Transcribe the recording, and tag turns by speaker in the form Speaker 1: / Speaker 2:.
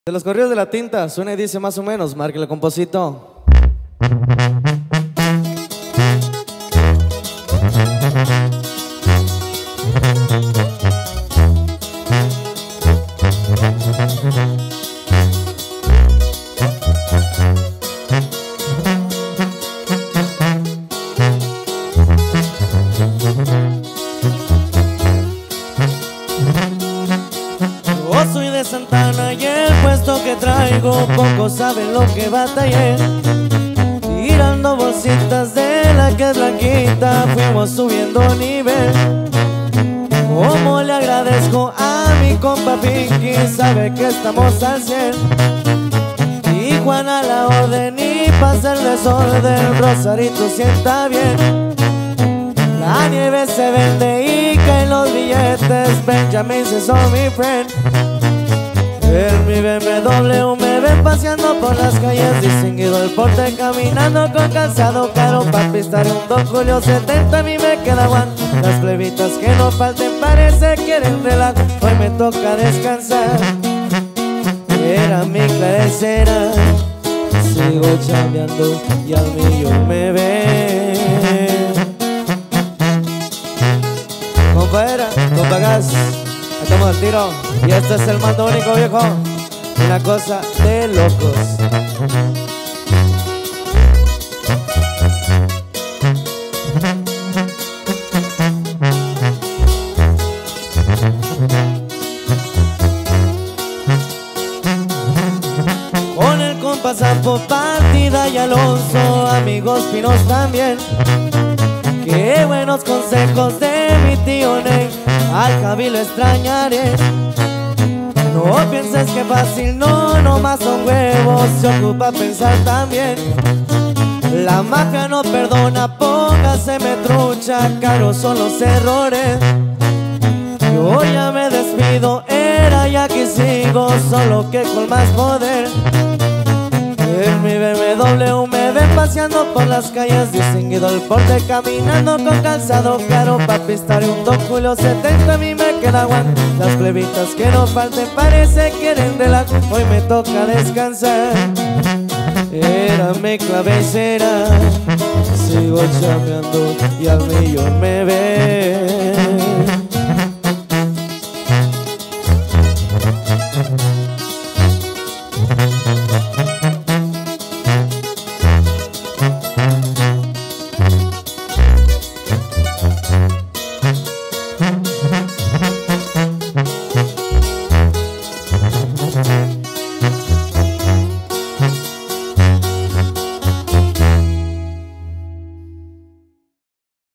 Speaker 1: De los corridos de la tinta, suena y dice más o menos, márquele composito. Yo soy de Santana y el puesto que traigo pocos saben lo que batallé. Tirando bolsitas de la que es blanquita fuimos subiendo nivel. Como le agradezco a mi compa Pinky, sabe que estamos al 100. Y Juan a la orden y pa' hacer desorden, Rosarito sienta bien. La nieve se vende y caen los billetes, Benjamin se son mi friend. En mi BMW me ven paseando por las calles, distinguido el porte, caminando con calzado caro pa' pistar un Don Julio 70, a mí me queda Juan. Las plebitas que no falten parece quieren relajo, hoy me toca descansar. Era mi clarecera, sigo chambeando y al millón me ven. Compa compa gas, estamos al tiro. Y este es el mando único, viejo. Una cosa de locos. Con el compa Sapo, Partida y Alonso, amigos finos también. Qué buenos consejos de mi tío Ney, al Javi lo extrañaré. No pienses que fácil, no, nomás son huevos, se ocupa pensar también. La mafia no perdona, póngaseme trucha, caros son los errores. Yo ya me despido, era y aquí sigo, solo que con más poder. En mi BMW me ven paseando por las calles, distinguido el porte, caminando con calzado caro pa' pistar un Don Julio 70, a mí me queda Juan. Las plebitas que no falten parece quieren relajo, hoy me toca descansar. Era mi cabecera, sigo chambeando y al millón me ven.